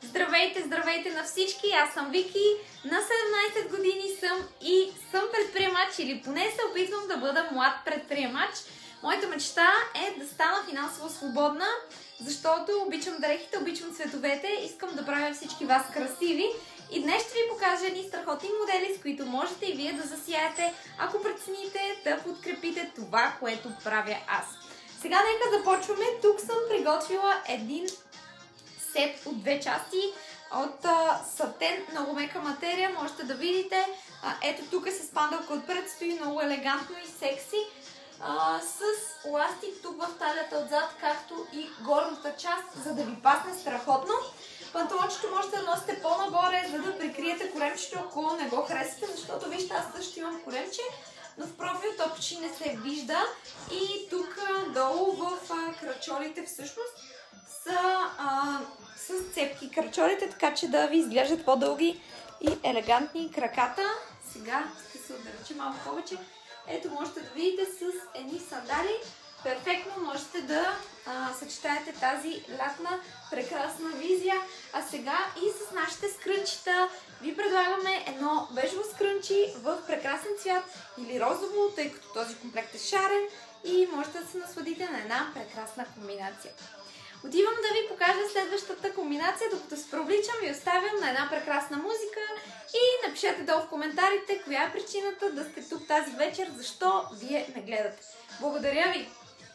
Здравейте, здравейте на всички! Аз съм Вики, на 17 години съм и съм предприемач, или поне се опитвам да бъда млад предприемач. Моята мечта е да стана финансово свободна, защото обичам дрехите, обичам цветовете, искам да правя всички вас красиви. И днес ще ви покажа едни страхотни модели, с които можете и вие да засияете, ако прецените да подкрепите това, което правя аз. Сега нека започваме. Тук съм приготвила един сет от две части от сатен, много мека материя. Можете да видите. Ето тук е с пандалка отпред, стои много елегантно и секси. С ластик тук в талията отзад, както и горната част, за да ви пасне страхотно. Панталончето можете да носите по-нагоре, за да прикриете коремчето, ако не го харесате, защото вижте, аз също имам коремче, но в профил то почти не се вижда. И тук долу в крачолите всъщност са с цепки крачолите, така че да ви изглеждат по-дълги и елегантни краката. Сега ще се отдалеча малко повече. Ето можете да видите с едни сандали. Перфектно можете да съчетаете тази лятна прекрасна визия. А сега и с нашите скрънчета ви предлагаме едно бежево скрънчи в прекрасен цвят или розово, тъй като този комплект е шарен и можете да се насладите на една прекрасна комбинация. Отивам да ви покажа следващата комбинация, докато се провличам и оставям на една прекрасна музика и напишете долу в коментарите коя е причината да сте тук тази вечер, защо вие ме гледате. Благодаря ви!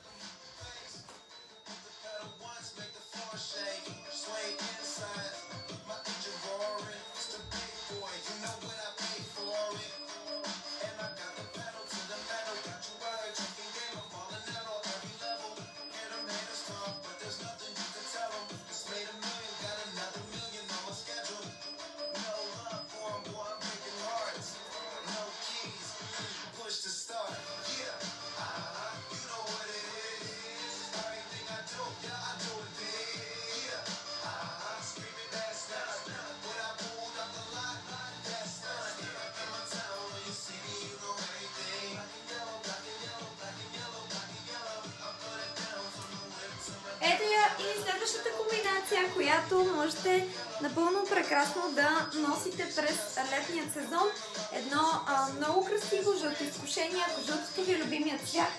Ето я и следващата комбинация, която можете напълно прекрасно да носите през летния сезон. Едно много красиво жълто изкушение, ако жълтото ви е любимият цвят.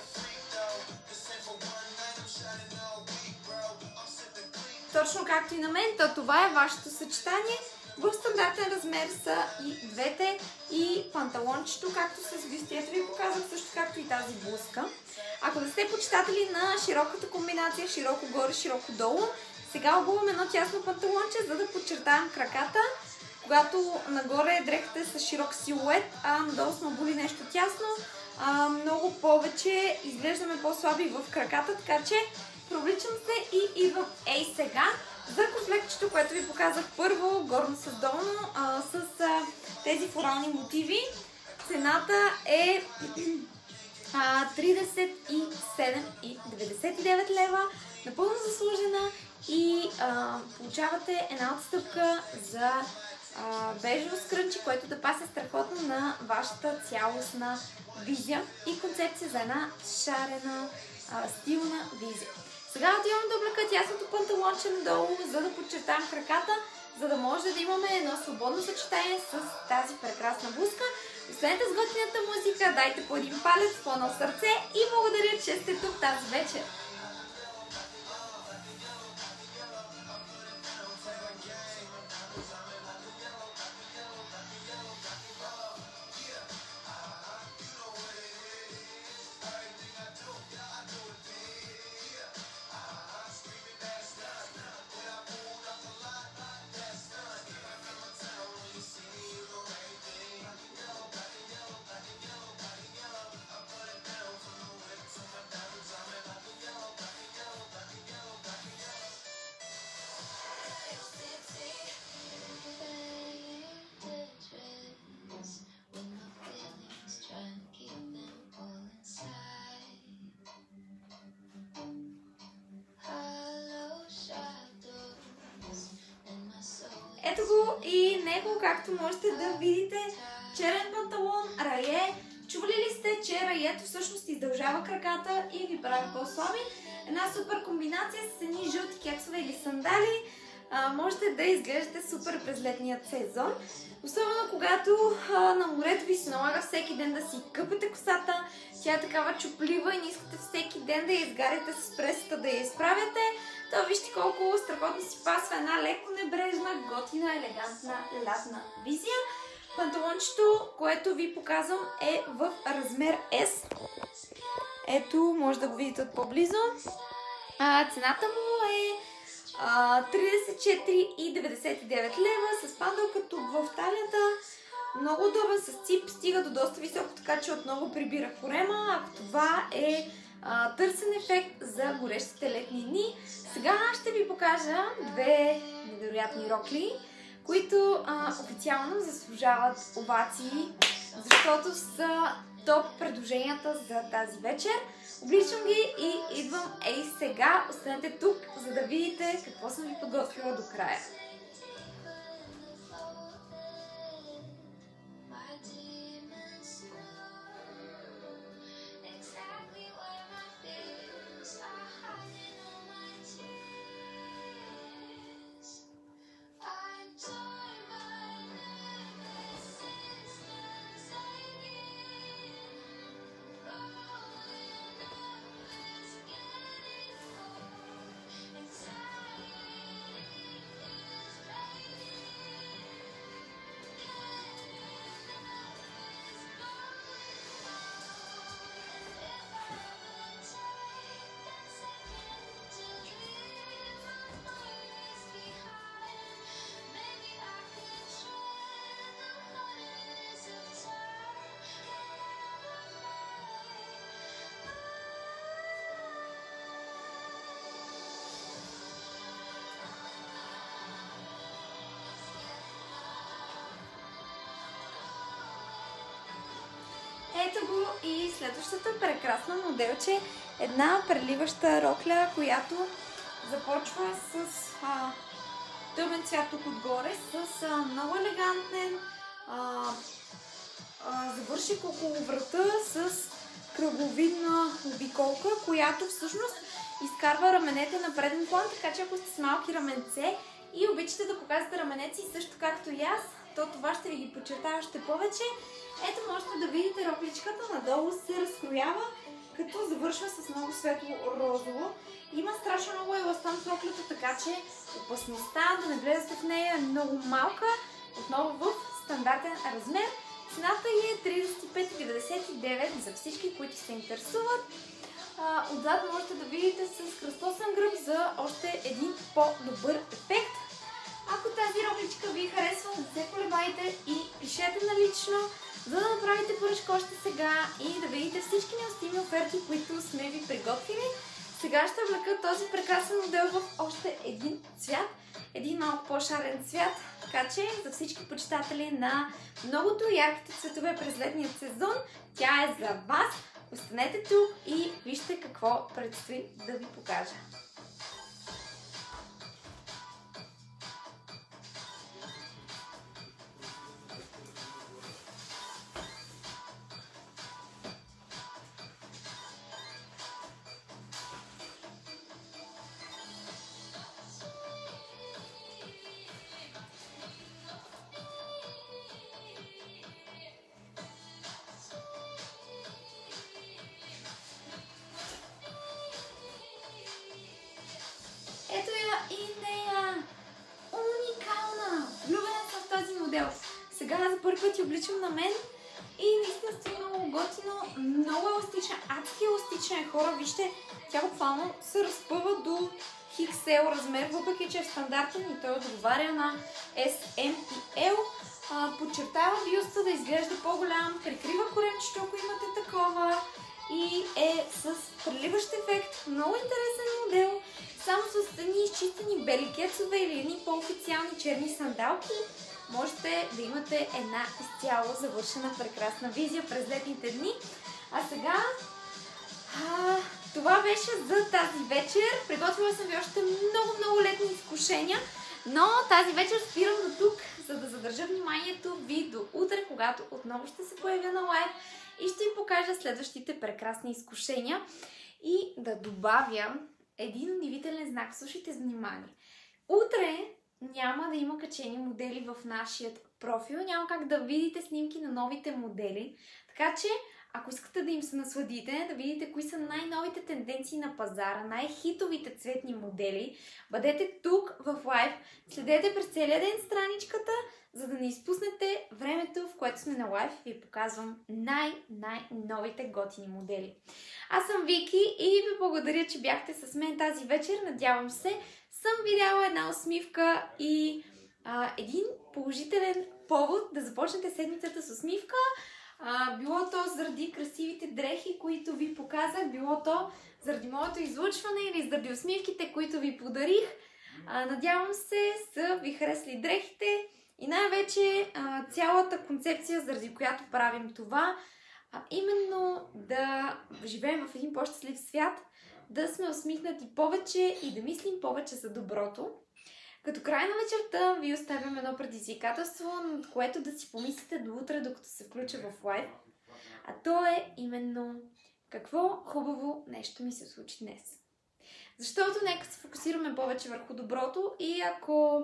Точно както и на мен, то това е вашето съчетание. В стандартен размер са и двете, и панталончето, както с бюстието ви показах, също както и тази блузка. Ако не сте почитатели на широката комбинация, широко горе, широко долу, сега обувам едно тясно панталонче, за да подчертаем краката. Когато нагоре дрехата е с широк силует, а надолу сме обули нещо тясно, много повече изглеждаме по-слаби в краката, така че провличам се и идвам сега за комплектчето, което ви показах първо, горно с долно, с тези флорални мотиви. Цената е 37,99 лева, напълно заслужена и получавате една отстъпка за бежево скрънчи, което да паса страхотно на вашата цялостна визия и концепция за една шарена, стилна визия. Сега отивам да облека тясното панталонче надолу, за да подчертаем краката, за да може да имаме едно свободно съчетание с тази прекрасна блузка. Останете с готината музика, дайте по един палец, по едно сърце и благодаря, че сте тук тази вечер. Ето го и него, както можете да видите, черен панталон, рае. Чували ли сте, че раето всъщност издължава краката и ви прави по-слаби? Една супер комбинация с едни жълти кецове или сандали. можете да изглеждате супер през летният сезон. Особено когато на морето ви се налага всеки ден да си къпете косата, тя е такава чуплива и не искате всеки ден да я изгаряте с пресата, да я изправяте, то вижте колко страхотно си пасва една леко небрежна, готина, елегантна лятна визия. Панталончето, което ви показвам, е в размер S. Ето, може да го видите от по-близо. Цената му е 34,99 лева с пандалка тук в талията. Много удобен с цип, стига до доста високо, така че отново прибира корема. Ако това е търсен ефект за горещите летни дни. Сега ще ви покажа две невероятни рокли, които официално заслужават овации, защото са топ предложенията за тази вечер. Обличам ги и идвам сега. Останете тук, за да видите какво съм ви подготвила до края. Ето го и следващата прекрасна моделче. Една преливаща рокля, която започва с тъмен цвят тук отгоре, с много елегантен завършик около врата с кръгловидна обиколка, която всъщност изкарва раменете на преден план, така че ако сте с малки раменце и обичате да показвате раменеци също както и аз, то това ще ви ги подчертава още повече. Ето можете да видите рокличката, надолу се разкроява, като завършва с много светло розово. Има страшно много еластан в роклята, така че опасността да не влезете в нея е много малка. Отново в стандартен размер. Цената е 35,99 за всички, които се интересуват. Отзад можете да видите с кръстосан гръб за още един по-добър ефект. Ако тази рокличка ви харесва, не се колебайте и пишете налично, за да направите поръчка още сега и да видите всички неустими оферти, които сме ви приготвили. Сега ще облека този прекрасен модел в още един цвят, един малко по-шарен цвят, така че за всички почитатели на многото ярките цветове през летния сезон, тя е за вас. Останете тук и вижте какво предстои да ви покажа. Ето я и нея! Уникална! Влюбена съм в този модел. Сега за първи път я обличам на мен и наистина сте много готино, много еластична, адски еластична е, хора. Вижте, тя буквално се разпъва до XL размер, въпреки че е стандартен и той отговаря на S, M и L. Подчертава бюста да изглежда по-голям, прикрива коремчето, ако имате такова, и е с преливащ ефект. Много интересен модел. Само с едни изчистени бели кецове или едни по-официални черни сандалки можете да имате една изцяло завършена прекрасна визия през летните дни. А сега това беше за тази вечер. Приготвила съм ви още много летни изкушения, но тази вечер спирам до тук, за да задържа вниманието ви до утре, когато отново ще се появя на лайв и ще ви покажа следващите прекрасни изкушения и да добавя един удивителен знак. Слушайте с внимание. Утре няма да има качени модели в нашия профил, няма как да видите снимки на новите модели. Така че, ако искате да им се насладите, да видите кои са най-новите тенденции на пазара, най-хитовите цветни модели, бъдете тук в лайв, следете през целия ден страничката, за да не изпуснете времето, в което сме на лайв и ви показвам най-новите готини модели. Аз съм Вики и ви благодаря, че бяхте с мен тази вечер. Надявам се, съм видяла една усмивка и един положителен повод да започнете седмицата с усмивка. Било то заради красивите дрехи, които ви показах, било то заради моето излъчване или заради усмивките, които ви подарих. Надявам се, са ви харесли дрехите и най-вече цялата концепция, заради която правим това, именно да живеем в един по-щастлив свят, да сме усмихнати повече и да мислим повече за доброто. Като край на вечерта ви оставям едно предизвикателство, над което да си помислите до утре, докато се включа в лайв. А то е именно какво хубаво нещо ми се случи днес. Защото нека се фокусираме повече върху доброто и ако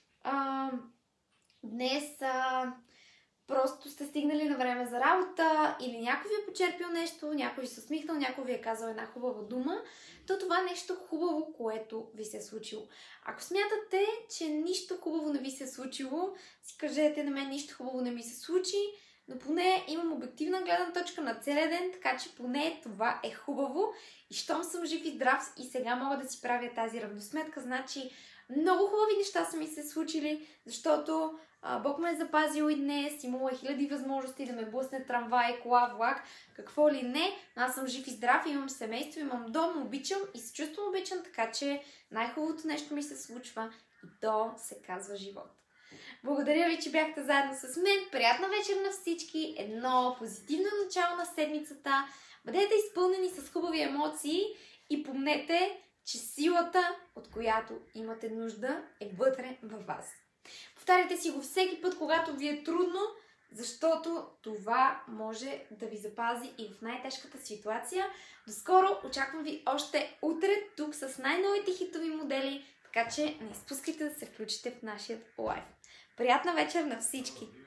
днес просто сте стигнали на време за работа или някой ви е почерпил нещо, някой ви се усмихнал, някой ви е казал една хубава дума, то това нещо хубаво, което ви се е случило. Ако смятате, че нищо хубаво не ви се е случило, си кажете: на мен нищо хубаво не ми се случи, но поне имам обективна гледна точка на целия ден, така че поне това е хубаво. И щом съм жив и здрав и сега мога да си правя тази равносметка, значи много хубави неща са ми се случили, защото Бог ме е запазил и днес, имало е хиляди възможности да ме блъсне трамвай, кола, влак, какво ли не. Аз съм жив и здрав, имам семейство, имам дом, обичам и се чувствам обичан, така че най-хубавото нещо ми се случва и то се казва живот. Благодаря ви, че бяхте заедно с мен. Приятна вечер на всички, едно позитивно начало на седмицата. Бъдете изпълнени с хубави емоции и помнете, че силата, от която имате нужда, е вътре във вас. Повтаряйте си го всеки път, когато ви е трудно, защото това може да ви запази и в най-тежката ситуация. До скоро, очаквам ви още утре тук с най-новите хитови модели, така че не изпускайте да се включите в нашия лайв. Приятна вечер на всички!